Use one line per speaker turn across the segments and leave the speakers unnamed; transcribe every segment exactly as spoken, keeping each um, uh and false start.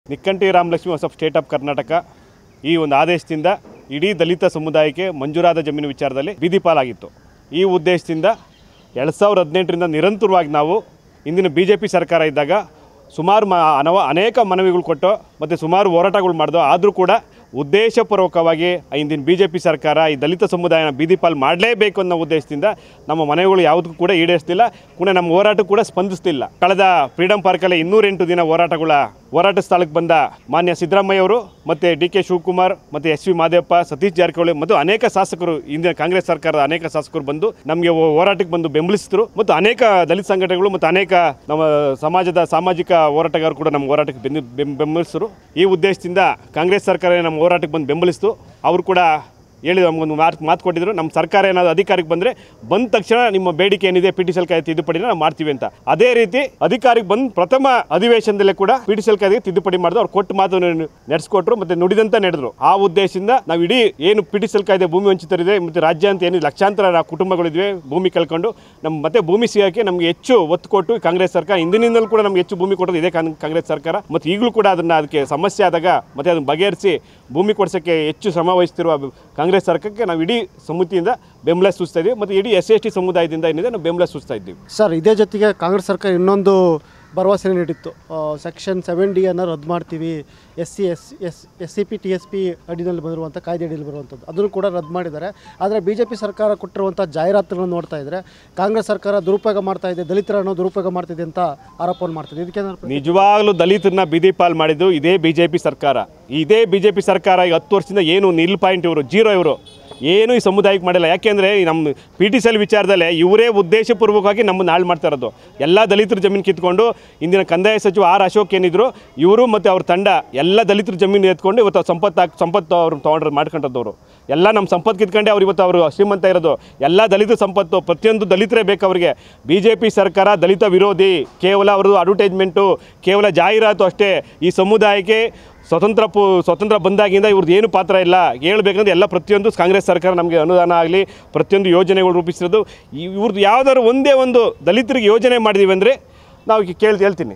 ನಿಕ್ಕಂಟಿ ರಾಮಲಕ್ಷ್ಮಿ ಹೊಸ state of Karnataka ಈ ಒಂದು ಆದೇಶದಿಂದ ಇಡೀ ದಲಿತ ಸಮುದಾಯಕ್ಕೆ ಮಂಜೂರಾದ ಜಮೀನು ವಿಚಾರದಲ್ಲಿ ಬೀದಿ ಪಾಲಾಗಿತ್ತು. ಈ ಉದ್ದೇಶದಿಂದ ಎರಡು ಸಾವಿರದ ಹದಿನೆಂಟರಿಂದ ನಿರಂತರವಾಗಿ ನಾವು ಇಂದಿನ ಬಿ ಜೆ ಪಿ ಸರ್ಕಾರ ಇದ್ದಾಗ ಸುಮಾರು ಮ ಅನವ ಅನೇಕ ಮನವಿಗಳು ಕೊಟ್ಟು ಮತ್ತು ಸುಮಾರು ಹೋರಾಟಗಳು ಮಾಡಿದೋ, ಆದರೂ ಕೂಡ ಉದ್ದೇಶಪೂರ್ವಕವಾಗಿ ಇಂದಿನ ಬಿ ಜೆ ಪಿ ಸರ್ಕಾರ ಈ ದಲಿತ ಸಮುದಾಯನ ಬೀದಿ ಪಾಲು ಮಾಡಲೇಬೇಕು ಅನ್ನೋ ಉದ್ದೇಶದಿಂದ ನಮ್ಮ ಮನವಿಗಳು ಯಾವುದಕ್ಕೂ ಕೂಡ ಈಡೇರಿಸ್ತಿಲ್ಲ, ಕೂಡ ನಮ್ಮ ಹೋರಾಟ ಕೂಡ ಸ್ಪಂದಿಸ್ತಿಲ್ಲ. ಕಳೆದ ಫ್ರೀಡಮ್ ಪಾರ್ಕಲ್ಲಿ ಇನ್ನೂರೆಂಟು ದಿನ ಹೋರಾಟಗಳ ಹೋರಾಟ ಸ್ಥಳಕ್ಕೆ ಬಂದ ಮಾನ್ಯ ಸಿದ್ದರಾಮಯ್ಯ ಅವರು ಮತ್ತು ಡಿ ಕೆ ಶಿವಕುಮಾರ್ ಮತ್ತು ಎಸ್ ವಿ ಮಾದೇವಪ್ಪ, ಸತೀಶ್ ಜಾರಕಿಹೊಳಿ ಮತ್ತು ಅನೇಕ ಶಾಸಕರು, ಇಂದಿನ ಕಾಂಗ್ರೆಸ್ ಸರ್ಕಾರದ ಅನೇಕ ಶಾಸಕರು ಬಂದು ನಮಗೆ ಹೋರಾಟಕ್ಕೆ ಬಂದು ಬೆಂಬಲಿಸಿದರು. ಮತ್ತು ಅನೇಕ ದಲಿತ ಸಂಘಟನೆಗಳು ಮತ್ತು ಅನೇಕ ನಮ್ಮ ಸಮಾಜದ ಸಾಮಾಜಿಕ ಹೋರಾಟಗಾರರು ಕೂಡ ನಮ್ಮ ಹೋರಾಟಕ್ಕೆ ಬೆಂಬ ಬೆಂಬಲಿಸಿದರು. ಈ ಉದ್ದೇಶದಿಂದ ಕಾಂಗ್ರೆಸ್ ಸರ್ಕಾರ ನಮ್ಮ ಹೋರಾಟಕ್ಕೆ ಬಂದು ಬೆಂಬಲಿಸಿತು. ಅವರು ಕೂಡ ಹೇಳಿ ನಮಗೊಂದು ಮಾತು ಮಾತು ಕೊಟ್ಟಿದ್ರು, ನಮ್ಮ ಸರ್ಕಾರ ಏನಾದರೂ ಅಧಿಕಾರಕ್ಕೆ ಬಂದರೆ ಬಂದ ತಕ್ಷಣ ನಿಮ್ಮ ಬೇಡಿಕೆ ಏನಿದೆ ಪಿ ಟಿ ಸಿ ಎಲ್ ಕಾಯ್ದೆ ತಿದ್ದುಪಡಿನ ನಾವು ಮಾಡ್ತೀವಿ ಅಂತ. ಅದೇ ರೀತಿ ಅಧಿಕಾರಕ್ಕೆ ಬಂದು ಪ್ರಥಮ ಅಧಿವೇಶನದಲ್ಲೇ ಕೂಡ ಪಿ ಟಿ ಸಿ ಎಲ್ ಕಾಯ್ದೆ ತಿದ್ದುಪಡಿ ಮಾಡಿದ್ರು. ಅವ್ರು ಕೊಟ್ಟು ಮಾತು ನಡೆಸ್ಕೊಟ್ರು ಮತ್ತು ನುಡಿದಂತ ನಡೆದ್ರು. ಆ ಉದ್ದೇಶದಿಂದ ನಾವು ಇಡೀ ಏನು ಪಿ ಟಿ ಸಿ ಎಲ್ ಕಾಯ್ದೆ ಭೂಮಿ ವಂಚಿತರಿದೆ ಮತ್ತು ರಾಜ್ಯ ಅಂತ ಏನು ಲಕ್ಷಾಂತರ ಕುಟುಂಬಗಳಿದ್ವಿ ಭೂಮಿ ಕಳ್ಕೊಂಡು ನಮ್ಮ ಮತ್ತೆ ಭೂಮಿ ಸಿಗೋಕ್ಕೆ ನಮಗೆ ಹೆಚ್ಚು ಒತ್ತು ಕೊಟ್ಟು ಕಾಂಗ್ರೆಸ್ ಸರ್ಕಾರ ಹಿಂದಿನಿಂದಲೂ ಕೂಡ ನಮಗೆ ಹೆಚ್ಚು ಭೂಮಿ ಕೊಡೋದು ಇದೇ ಕಾಂಗ್ರೆಸ್ ಸರ್ಕಾರ. ಮತ್ತು ಈಗಲೂ ಕೂಡ ಅದನ್ನು ಅದಕ್ಕೆ ಸಮಸ್ಯೆ ಆದಾಗ ಮತ್ತು ಅದನ್ನು ಬಗೆಹರಿಸಿ ಭೂಮಿ ಕೊಡಿಸೋಕ್ಕೆ ಹೆಚ್ಚು ಶ್ರಮ ವಹಿಸ್ತಿರುವ ಕಾಂಗ್ರೆಸ್ ಸರ್ಕಾರಕ್ಕೆ ನಾವು ಇಡೀ ಸಮಿತಿಯಿಂದ ಬೆಂಬಲ ಸೂಚಿಸ್ತಾ ಇದ್ದೀವಿ. ಮತ್ತು ಇಡೀ ಎಸ್ ಸಿ ಎಸ್ ಟಿ ಸಮುದಾಯದಿಂದ ಏನಿದೆ ನಾವು ಬೆಂಬಲ ಸೂಚಿಸ್ತಾ ಇದ್ದೀವಿ.
ಸರ್, ಇದೇ ಜೊತೆಗೆ ಕಾಂಗ್ರೆಸ್ ಸರ್ಕಾರ ಇನ್ನೊಂದು ಭರವಸೆ ನೀಡಿತ್ತು, ಸೆಕ್ಷನ್ ಸೆವೆನ್ ಡಿ ಅನ್ನು ರದ್ದು ಮಾಡ್ತೀವಿ, S C S S S C P T S P ಅಡಿನಲ್ಲಿ ಬಂದಿರುವಂಥ ಕಾಯ್ದೆ ಅಡಿಯಲ್ಲಿ ಬರುವಂಥದ್ದು, ಅದನ್ನು ಕೂಡ ರದ್ದು ಮಾಡಿದ್ದಾರೆ. ಆದರೆ ಬಿ ಜೆ ಪಿ ಸರ್ಕಾರ ಕೊಟ್ಟಿರುವಂಥ ಜಾಹೀರಾತುಗಳನ್ನು ನೋಡ್ತಾ ಇದ್ದರೆ ಕಾಂಗ್ರೆಸ್ ಸರ್ಕಾರ ದುರುಪಯೋಗ ಮಾಡ್ತಾ ಇದೆ, ದಲಿತರನ್ನು ದುರುಪಯೋಗ ಮಾಡ್ತಿದೆ ಅಂತ ಆರೋಪವನ್ನು ಮಾಡ್ತಿದೆ. ಇದಕ್ಕೆ
ನಿಜವಾಗ್ಲೂ ದಲಿತರನ್ನ ಬೀದಿ ಪಾಲ್ ಮಾಡಿದ್ದು ಇದೇ ಬಿ ಜೆ ಪಿ ಸರ್ಕಾರ. ಇದೇ ಬಿ ಜೆ ಪಿ ಸರ್ಕಾರ ಈಗ ಹತ್ತು ವರ್ಷದಿಂದ ಏನು ನಿಲ್ ಪಾಯಿಂಟ್ ಇವರು ಜೀರೋ ಇವರು ಏನು ಈ ಸಮುದಾಯಕ್ಕೆ ಮಾಡಿಲ್ಲ. ಯಾಕೆಂದರೆ ನಮ್ಮ ಪಿ ಟಿ ಸಿ ಎಲ್ ವಿಚಾರದಲ್ಲೇ ಇವರೇ ಉದ್ದೇಶಪೂರ್ವಕವಾಗಿ ನಮ್ಮನ್ನು ಹಾಳು ಮಾಡ್ತಾ ಇರೋದು. ಎಲ್ಲ ದಲಿತರ ಜಮೀನು ಕಿತ್ಕೊಂಡು ಇಂದಿನ ಕಂದಾಯ ಸಚಿವ ಆರ್ ಅಶೋಕ್ ಏನಿದ್ರು ಇವರು ಮತ್ತು ಅವ್ರ ತಂಡ ಎಲ್ಲ ದಲಿತರ ಜಮೀನು ಎತ್ಕೊಂಡು ಇವತ್ತು ಸಂಪತ್ತು ಸಂಪತ್ತು ಅವ್ರು ತೊಗೊಂಡ್ರು ಮಾಡ್ಕೊಂಡದ್ದವರು ಎಲ್ಲ ನಮ್ಮ ಸಂಪತ್ತು ಕಿತ್ಕೊಂಡೆ ಅವ್ರು ಇವತ್ತು ಅವರು ಶ್ರೀಮಂತ ಇರೋದು. ಎಲ್ಲ ದಲಿತ ಸಂಪತ್ತು ಪ್ರತಿಯೊಂದು ದಲಿತರೇ ಬೇಕು ಅವರಿಗೆ. ಬಿ ಜೆ ಪಿ ಸರ್ಕಾರ ದಲಿತ ವಿರೋಧಿ, ಕೇವಲ ಅವ್ರದ್ದು ಅಡ್ವರ್ಟೈಸ್ಮೆಂಟು, ಕೇವಲ ಜಾಹೀರಾತು ಅಷ್ಟೇ. ಈ ಸಮುದಾಯಕ್ಕೆ ಸ್ವತಂತ್ರ ಪು ಸ್ವತಂತ್ರ ಬಂದಾಗಿಂದ ಇವ್ರದ್ದು ಏನು ಪಾತ್ರ ಇಲ್ಲ. ಹೇಳ್ಬೇಕಂದ್ರೆ ಎಲ್ಲ ಪ್ರತಿಯೊಂದು ಕಾಂಗ್ರೆಸ್ ಸರ್ಕಾರ ನಮಗೆ ಅನುದಾನ ಆಗಲಿ ಪ್ರತಿಯೊಂದು ಯೋಜನೆಗಳು ರೂಪಿಸಿರೋದು. ಇವ್ರದ್ದು ಯಾವುದಾದ್ರು ಒಂದೇ ಒಂದು ದಲಿತರಿಗೆ ಯೋಜನೆ ಮಾಡಿದ್ದೀವಿ ಅಂದರೆ ನಾವು ಕೇಳಿ ಹೇಳ್ತೀನಿ.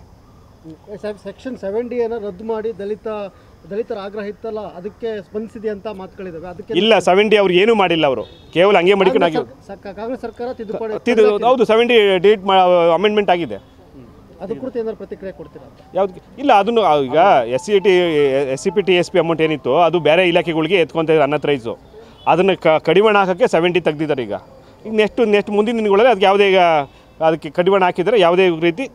ಸೆಕ್ಷನ್ ಸೆವೆನ್ ಡಿ ಅನ್ನು ರದ್ದು ಮಾಡಿ ದಲಿತ ದಲಿತರ ಆಗ್ರಹ ಇತ್ತಲ್ಲ, ಅದಕ್ಕೆ ಸ್ಪಂದಿಸಿದೆ ಅಂತ ಮಾತುಗಳಿದ್ದಾವೆ. ಅದಕ್ಕೆ
ಇಲ್ಲ, ಸೆವೆನ್ ಡಿ ಅವ್ರು ಏನೂ ಮಾಡಿಲ್ಲ. ಅವರು ಕೇವಲ ಹಂಗೆ ಮಾಡಿಕೊಂಡು ಆಗಿ
ಕಾಂಗ್ರೆಸ್ ಸರ್ಕಾರ ತಿದ್ದುಪಡಿ
ಹೌದು ಸೆವೆನ್ ಡಿ ಡೇಟ್ ಅಮೆಂಡ್ಮೆಂಟ್ ಆಗಿದೆ.
ಅದ್ರ ಕುರಿತು ಏನಾದ್ರು ಪ್ರತಿಕ್ರಿಯೆ ಕೊಡ್ತೀರಾ?
ಯಾವ್ದು ಇಲ್ಲ, ಅದನ್ನು ಈಗ S C T S C P T S P amount ಏನಿತ್ತು ಅದು ಬೇರೆ ಇಲಾಖೆಗಳಿಗೆ ಎತ್ಕೊತಾ ಇದ್ದಾರೆ ಅನ್ಅಥರೈಸು. ಅದನ್ನು ಕ ಕಡಿವಾಣ ಹಾಕೋಕ್ಕೆ ಸೆವೆಂಟಿ ತೆಗ್ದಿದ್ದಾರೆ. ಈಗ ಈಗ ನೆಕ್ಸ್ಟ್ ನೆಕ್ಸ್ಟ್ ಮುಂದಿನ ದಿನಗಳಲ್ಲಿ ಅದಕ್ಕೆ ಯಾವುದೇ ಈಗ ಅದಕ್ಕೆ ಕಡಿವಾಣ ಹಾಕಿದರೆ ಯಾವುದೇ ರೀತಿ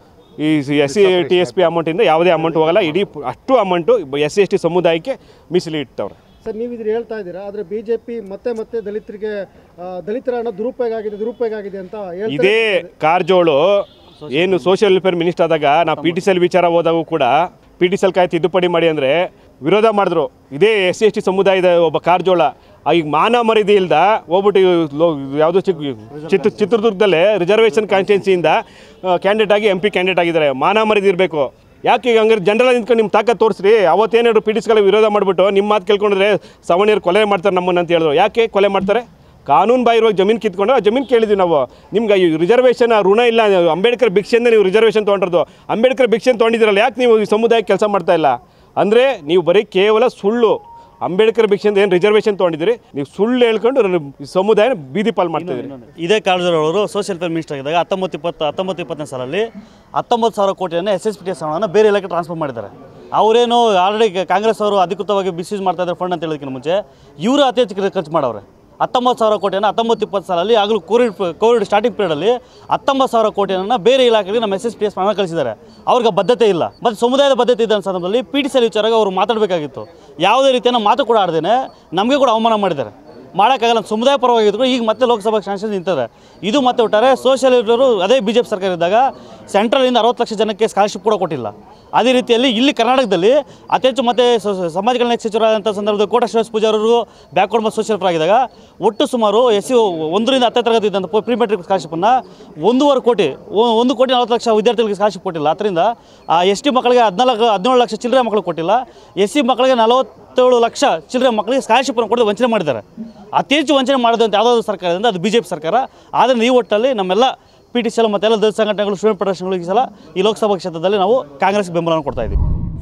ಈ S C T S P ಅಮೌಂಟಿಂದ ಯಾವುದೇ ಅಮೌಂಟ್ ಹೋಗಲ್ಲ. ಇಡೀ ಅಷ್ಟು amount S C S T ಸಮುದಾಯಕ್ಕೆ ಮೀಸಲಿ ಇಡ್ತವ್ರೆ.
ಸರ್, ನೀವು ಇದ್ರ ಹೇಳ್ತಾ ಇದ್ದೀರಾ, ಆದರೆ ಬಿ ಜೆ ಪಿ ಮತ್ತೆ ಮತ್ತೆ ದಲಿತರಿಗೆ ದಲಿತರ ಹಣ ದುರುಪಯೋಗ ಆಗಿದೆ ದುರುಪಯೋಗ ಆಗಿದೆ ಅಂತ
ಇದೇ ಕಾರಜೋಳು ಏನು ಸೋಷಿಯಲ್ ವೆಲ್ಫೇರ್ ಮಿನಿಸ್ಟರ್ ಆದಾಗ ನಾವು ಪಿ ಟಿ ಸಿ ಎಲ್ ವಿಚಾರ ಹೋದಾಗೂ ಕೂಡ ಪಿ ಟಿ ಸಿ ಎಲ್ ಕಾಯ್ದೆ ತಿದ್ದುಪಡಿ ಮಾಡಿ ಅಂದರೆ ವಿರೋಧ ಮಾಡಿದ್ರು. ಇದೇ ಎಸ್ ಸಿ ಎಸ್ ಟಿ ಸಮುದಾಯದ ಒಬ್ಬ ಕಾರಜೋಳ ಈಗ ಮಾನ ಮರ್ಯಾದೆ ಇಲ್ದ ಹೋಗ್ಬಿಟ್ಟು ಯಾವುದೋ ಚಿಕ್ಕ ಚಿತ್ರ ಚಿತ್ರದುರ್ಗದಲ್ಲೇ ರಿಸರ್ವೇಷನ್ ಕಾನ್ಸ್ಟಿಟ್ಯೂನ್ಸಿಯಿಂದ ಕ್ಯಾಂಡಿಡೇಟ್ ಆಗಿ ಎಂ ಪಿ ಕ್ಯಾಂಡಿಡೇಟ್ ಆಗಿದ್ದಾರೆ. ಮಾನ ಮರ್ಯಾದೆ ಇರಬೇಕು. ಯಾಕೆ ಈಗ ಹಂಗಾರೆ ಜನರಲ್ ನಿಂತ್ಕೊಂಡು ನಿಮ್ಮ ತಾಕತ್ತು ತೋರಿಸ್ರಿ. ಅವತ್ತೇನಾದ್ರು ಪಿ ಟಿ ಸಿ ಎಲ್ ವಿರೋಧ ಮಾಡಿಬಿಟ್ಟು ನಿಮ್ಮ ಮಾತು ಕೇಳ್ಕೊಂಡ್ರೆ ಸವಣಿಯರು ಕೊಲೆ ಮಾಡ್ತಾರೆ ನಮ್ಮನ್ನು ಅಂತ ಹೇಳಿದ್ರು. ಯಾಕೆ ಕೊಲೆ ಮಾಡ್ತಾರೆ? ಕಾನೂನು ಬಾಹಿರವಾಗಿ ಜಮೀನು ಕಿತ್ಕೊಂಡು ಆ ಜಮೀನು ಕೇಳಿದ್ವಿ ನಾವು. ನಿಮ್ಗೆ ಈ ರಿಸರ್ವೇಷನ್ ಋಣ ಇಲ್ಲ, ಅಂಬೇಡ್ಕರ್ ಭಿಕ್ಷೆಯಿಂದ ನೀವು ರಿಸರ್ವೇಷನ್ ತೊಗೊಂಡಿರೋದು. ಅಂಬೇಡ್ಕರ್ ಭಿಕ್ಷೆನ ತೊಗೊಂಡಿದ್ದೀರಲ್ಲ, ಯಾಕೆ ನೀವು ಈ ಸಮುದಾಯಕ್ಕೆ ಕೆಲಸ ಮಾಡ್ತಾ ಇಲ್ಲ ಅಂದರೆ ನೀವು ಬರೀ ಕೇವಲ ಸುಳ್ಳು. ಅಂಬೇಡ್ಕರ್ ಭಿಕ್ಷೆಯಿಂದ ಏನು ರಿಸರ್ವೇಷನ್ ತೊಗೊಂಡಿದ್ದೀರಿ, ನೀವು ಸುಳ್ಳು ಹೇಳ್ಕೊಂಡು ಸಮುದಾಯನ ಬೀದಿ ಪಾಲು ಮಾಡ್ತಾಯಿದ್ದೀರಿ.
ಇದೇ ಕಾರಜೋಳ ಅವರು ಸೋಷಿಯಲ್ ವೆಲ್ಫೇರ್ ಮಿನಿಸ್ಟರ್ ಆಗಿದ್ದಾಗ ಹತ್ತೊಂಬತ್ತು ಇಪ್ಪತ್ತು ಹತ್ತೊಂಬತ್ತು ಇಪ್ಪತ್ತನೇ ಸಾಲಲ್ಲಿ ಹತ್ತೊಂಬತ್ತು ಸಾವಿರ ಕೋಟಿಯನ್ನು S S P T S ಹಣವನ್ನು ಬೇರೆ ಇಲಾಖೆ ಟ್ರಾನ್ಸ್ಫರ್ ಮಾಡಿದ್ದಾರೆ. ಅವರೇನು ಆಲ್ರೆಡಿ ಕಾಂಗ್ರೆಸ್ ಅವರು ಅಧಿಕೃತವಾಗಿ ಮಿಸ್ಯೂಸ್ ಮಾಡ್ತಾ ಇದ್ದಾರೆ ಫಂಡ್ ಅಂತ ಹೇಳೋದಕ್ಕಿಂತ ಮುಂಚೆ ಇವರು ಅತಿ ಹೆಚ್ಚು ಖರ್ಚು ಮಾಡವ್ರೆ. ಹತ್ತೊಂಬತ್ತು ಸಾವಿರ ಕೋಟಿಯನ್ನು ಹತ್ತೊಂಬತ್ತು ಇಪ್ಪತ್ತು ಸಾಲಲ್ಲಿ ಆಗಲೂ ಕೋವಿಡ್ ಕೋವಿಡ್ ಸ್ಟಾರ್ಟಿಂಗ್ ಪೀರಿಯಡಲ್ಲಿ ಹತ್ತೊಂಬತ್ತು ಸಾವಿರ ಕೋಟಿಯನ್ನು ಬೇರೆ ಇಲಾಖೆಗೆ ನಮ್ಮ ಎಸ್ ಎಸ್ ಪಿ ಎಸ್ ಹಣ ಕಳಿಸಿದ್ದಾರೆ. ಅವ್ರಿಗೆ ಬದ್ಧತೆ ಇಲ್ಲ. ಮತ್ತು ಸಮುದಾಯದ ಬದ್ಧತೆ ಇದ್ದ ಸಂದರ್ಭದಲ್ಲಿ ಪಿ ಟಿ ಸಿ ಎಲ್ ವಿಚಾರವಾಗಿ ಅವರು ಮಾತಾಡಬೇಕಾಗಿತ್ತು. ಯಾವುದೇ ರೀತಿಯ ಮಾತು ಕೂಡ ಆಡ್ದೇನೆ ನಮಗೆ ಕೂಡ ಅವಮಾನ ಮಾಡಿದ್ದಾರೆ. ಮಾಡೋಕ್ಕಾಗಲ್ಲ. ಸಮುದಾಯ ಪರವಾಗಿದ್ರು ಈಗ ಮತ್ತೆ ಲೋಕಸಭಾ ಶಾಸನ ನಿಂತಿದೆ. ಇದು ಮತ್ತೆ ಒಟ್ಟಾರೆ ಸೋಷಿಯಲ್ ವೆಲ್ಫೇರು ಅದೇ ಬಿ ಜೆ ಪಿ ಸರ್ಕಾರ ಇದ್ದಾಗ ಸೆಂಟ್ರಲಿಂದ ಅರವತ್ತು ಲಕ್ಷ ಜನಕ್ಕೆ ಸ್ಕಾಲರ್ಶಿಪ್ ಕೂಡ ಕೊಟ್ಟಿಲ್ಲ. ಅದೇ ರೀತಿಯಲ್ಲಿ ಇಲ್ಲಿ ಕರ್ನಾಟಕದಲ್ಲಿ ಅತಿ ಹೆಚ್ಚು ಮತ್ತು ಸಮಾಜ ಕಲ್ಯಾಣ ಸಚಿವರಾದಂಥ ಸಂದರ್ಭದಲ್ಲಿ ಕೋಟ ಶ್ರೀನಿವಾಸ ಪೂಜಾರರು ಬ್ಯಾಕ್ವರ್ಡ್ ಮತ್ತು ಸೋಷಿಯಲ್ ಆಗಿದ್ದಾಗ ಒಟ್ಟು ಸುಮಾರು ಎಸ್ ಸಿ ಒಂದರಿಂದ ಹತ್ತನೇ ತರಗತಿ ಇದ್ದಂಥ ಪ್ರೀ ಮೆಟ್ರಿಕ್ ಸ್ಕಾಲರ್ಶಿಪ್ಪನ್ನು ಒಂದೂವರೆ ಕೋಟಿ ಒಂದು ಕೋಟಿ ನಲವತ್ತು ಲಕ್ಷ ವಿದ್ಯಾರ್ಥಿಗಳಿಗೆ ಸ್ಕಾಲರ್ಶಿಪ್ ಕೊಟ್ಟಿಲ್ಲ. ಅದರಿಂದ ಆ ಎಸ್ ಟಿ ಮಕ್ಕಳಿಗೆ ಹದಿನಾಲ್ಕು ಹದಿನೇಳು ಲಕ್ಷ ಚಿಲ್ಲರೆ ಮಕ್ಕಳಿಗೆ ಕೊಟ್ಟಿಲ್ಲ. ಎಸ್ ಸಿ ಮಕ್ಕಳಿಗೆ ನಲವತ್ತೇಳು ಲಕ್ಷ ಚಿಲ್ಲರೆ ಮಕ್ಕಳಿಗೆ ಸ್ಕಾಲರ್ಶಿಪ್ಪನ್ನು ಕೊಡೋದು ವಂಚನೆ ಮಾಡಿದ್ದಾರೆ. ಅತಿ ಹೆಚ್ಚು ವಂಚನೆ ಮಾಡೋದು ಅಂತ ಯಾವುದಾದ್ರು ಸರ್ಕಾರದಿಂದ ಅದು ಬಿ ಜೆ ಪಿ ಸರ್ಕಾರ. ಆದರೆ ಈ ಒಟ್ಟಲ್ಲಿ ನಮ್ಮೆಲ್ಲ ಪಿ ಟಿ ಸಿ ಎಲ್ ಮತ್ತು ಎಲ್ಲ ದಲಿತ ಸಂಘಟನೆಗಳು ಸ್ಟೂಡೆಂಟ್ ಫೆಡರೇಷನ್ಗಳು ಈ ಸಲ ಈ ಲೋಕಸಭಾ ಕ್ಷೇತ್ರದಲ್ಲಿ ನಾವು ಕಾಂಗ್ರೆಸ್ ಬೆಂಬಲವನ್ನು ಕೊಡ್ತಾ ಇದ್ದೀವಿ.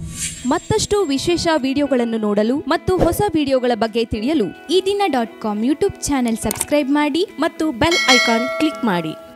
ಮತ್ತಷ್ಟು ವಿಶೇಷ ವಿಡಿಯೋಗಳನ್ನು ನೋಡಲು ಮತ್ತು ಹೊಸ ವಿಡಿಯೋಗಳ ಬಗ್ಗೆ ತಿಳಿಯಲು Eedina dot com YouTube channel subscribe ಮಾಡಿ ಮತ್ತು ಬೆಲ್ ಐಕಾನ್ ಕ್ಲಿಕ್ ಮಾಡಿ.